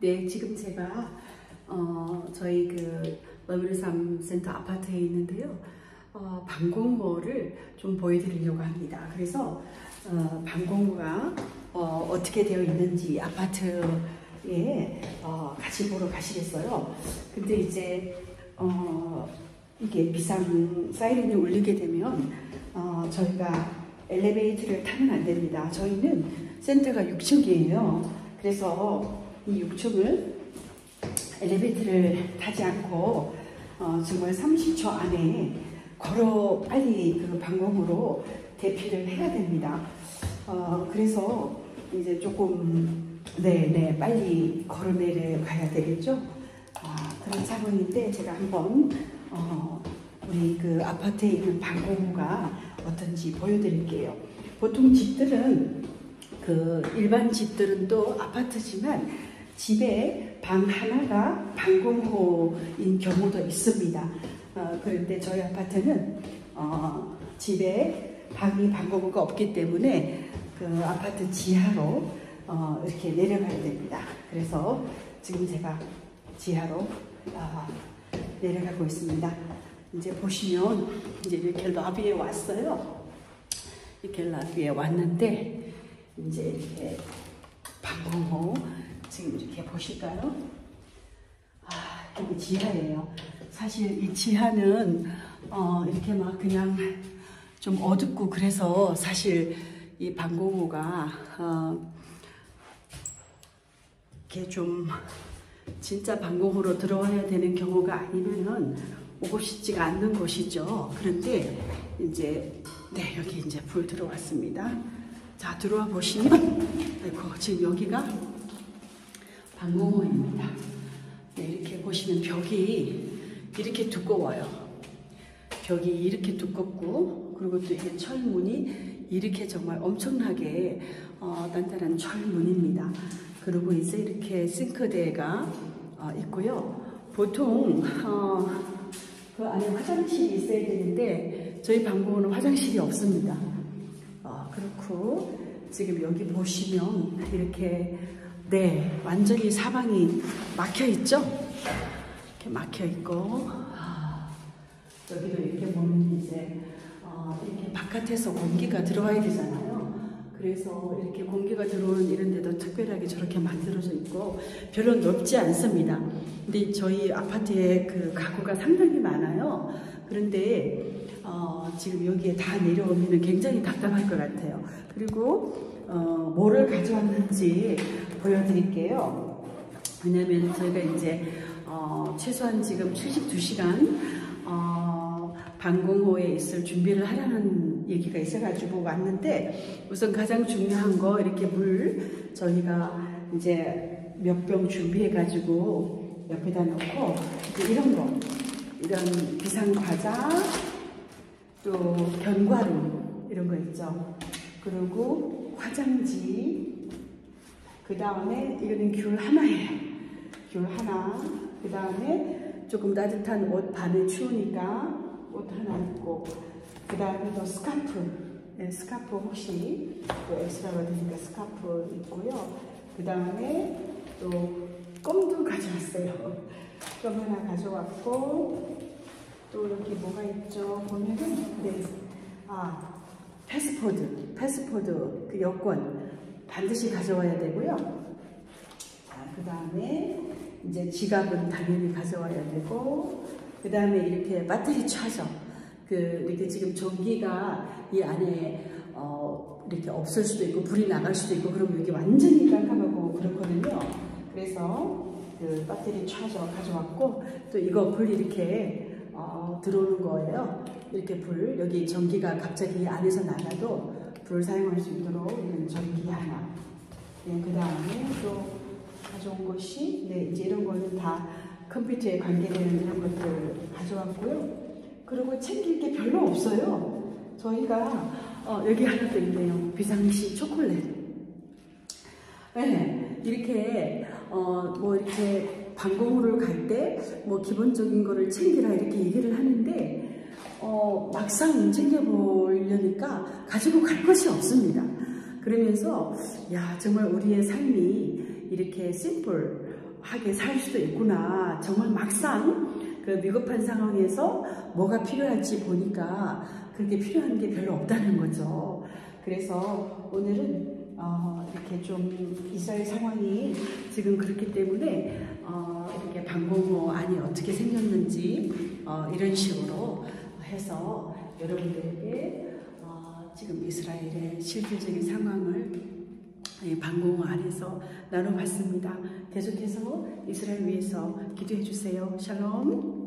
네, 지금 제가 저희 그 러브리삼 센터 아파트에 있는데요. 방공호를 좀 보여드리려고 합니다. 그래서 방공호가 어떻게 되어 있는지 아파트에 같이 보러 가시겠어요? 근데 이제 이게 비상 사이렌이 울리게 되면 저희가 엘리베이터를 타면 안 됩니다. 저희는 센터가 6층이에요. 그래서 이 6층을 엘리베이터를 타지 않고 정말 30초 안에 걸어 빨리 그 방공호로 대피를 해야 됩니다. 그래서 이제 조금 빨리 걸어 내려가야 되겠죠. 그런 상황인데 제가 한번 우리 그 아파트에 있는 방공호가 어떤지 보여드릴게요. 보통 집들은 그 일반 집들은 또 아파트지만 집에 방 하나가 방공호인 경우도 있습니다. 그런데 저희 아파트는 집에 방이 방공호가 없기 때문에 그 아파트 지하로 이렇게 내려가야 됩니다. 그래서 지금 제가 지하로 내려가고 있습니다. 이제 보시면 이제 이렇게 러비에 왔어요. 이렇게 러비에 왔는데 이제 이렇게 방공호 지금 이렇게 보실까요? 여기 지하예요. 사실 이 지하는 이렇게 막 그냥 좀 어둡고 그래서 사실 이 방공호가 이렇게 좀 진짜 방공호로 들어와야 되는 경우가 아니면은 오고 싶지가 않는 곳이죠. 그런데 이제 여기 이제 불 들어왔습니다. 자, 들어와 보시면 아이고, 지금 여기가 방공호입니다. 이렇게 보시면 벽이 이렇게 두꺼워요. 벽이 이렇게 두껍고 그리고 또 이게 철문이 이렇게 정말 엄청나게 단단한 철문입니다. 그리고 이제 이렇게 싱크대가 있고요. 보통 그 안에 화장실이 있어야 되는데 저희 방공호는 화장실이 없습니다. 그렇고 지금 여기 보시면 이렇게 완전히 사방이 막혀 있죠? 이렇게 막혀 있고 여기도 이렇게 보면 이제 이렇게 바깥에서 공기가 들어와야 되잖아요. 그래서 이렇게 공기가 들어오는 이런 데도 특별하게 저렇게 만들어져 있고 별로 넓지 않습니다. 근데 저희 아파트에 그 가구가 상당히 많아요. 그런데 지금 여기에 다 내려오면 굉장히 답답할 것 같아요. 그리고 뭐를 가져왔는지 보여드릴게요. 왜냐면 저희가 이제 최소한 지금 72시간 방공호에 있을 준비를 하라는 얘기가 있어가지고 왔는데 우선 가장 중요한 거 이렇게 물 저희가 이제 몇 병 준비해가지고 옆에다 놓고 이런 거 이런 비상과자 또 견과류 이런 거 있죠. 그리고 화장지 그 다음에 이거는 귤 하나예요. 귤 하나 그 다음에 조금 따뜻한 옷 밤에 추우니까 옷 하나 입고 그 다음에 또 스카프 스카프 혹시 또 엑스트라가 되니까 스카프 있고요. 그 다음에 또 껌도 가져왔어요. 껌 하나 가져왔고 또 여기 뭐가 있죠? 보면은 패스포드 그 여권 반드시 가져와야 되고요. 자, 그 다음에 이제 지갑은 당연히 가져와야 되고 그 다음에 이렇게 배터리 차저 이렇게 지금 전기가 이 안에 이렇게 없을 수도 있고 불이 나갈 수도 있고 그러면 여기 완전히 깜깜하고 그렇거든요. 그래서 그 배터리 차저 가져왔고 또 이거 불 이렇게 들어오는 거예요. 이렇게 불 여기 전기가 갑자기 안에서 나가도 불을 사용할 수 있도록 이런 전기 하나. 그 다음에 또 가져온 것이 이제 이런 거는 다 컴퓨터에 관계되는 이런 것들 가져왔고요. 그리고 챙길 게 별로 없어요. 저희가 여기 하나 더 있네요. 비상시 초콜릿. 이렇게 뭐 이렇게 방공호를 갈 때 뭐 기본적인 거를 챙기라 이렇게 얘기를 하는데 막상 챙겨보려니까 가지고 갈 것이 없습니다. 그러면서 야 정말 우리의 삶이 이렇게 심플 하게 살 수도 있구나. 정말 막상 그 위급한 상황에서 뭐가 필요할지 보니까 그렇게 필요한 게 별로 없다는 거죠. 그래서 오늘은 이렇게 좀 이스라엘 상황이 지금 그렇기 때문에 이렇게 방공호 안이 어떻게 생겼는지 이런 식으로 해서 여러분들에게 지금 이스라엘의 실질적인 상황을 방공호 안에서 나눠봤습니다. 계속해서 이스라엘 위해서 기도해 주세요. 샬롬.